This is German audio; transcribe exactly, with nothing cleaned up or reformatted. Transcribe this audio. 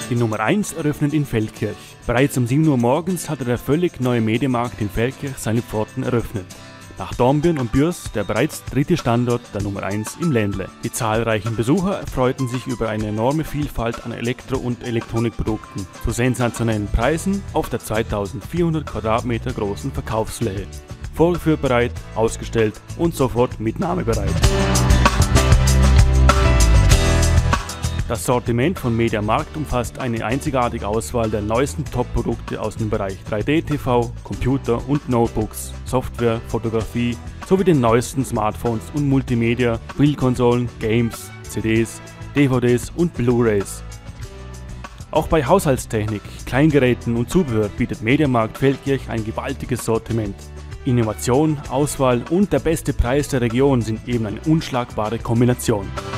Die Nummer eins eröffnet in Feldkirch. Bereits um sieben Uhr morgens hatte der völlig neue Mediamarkt in Feldkirch seine Pforten eröffnet. Nach Dornbirn und Bürs der bereits dritte Standort der Nummer eins im Ländle. Die zahlreichen Besucher erfreuten sich über eine enorme Vielfalt an Elektro- und Elektronikprodukten zu sensationellen Preisen auf der zweitausendvierhundert Quadratmeter großen Verkaufsfläche. Vorführbereit, ausgestellt und sofort mitnahmebereit. Das Sortiment von Mediamarkt umfasst eine einzigartige Auswahl der neuesten Top-Produkte aus dem Bereich drei D T V, Computer und Notebooks, Software, Fotografie sowie den neuesten Smartphones und Multimedia, Spielkonsolen, Games, C Ds, D V Ds und Blu-rays. Auch bei Haushaltstechnik, Kleingeräten und Zubehör bietet Mediamarkt Feldkirch ein gewaltiges Sortiment. Innovation, Auswahl und der beste Preis der Region sind eben eine unschlagbare Kombination.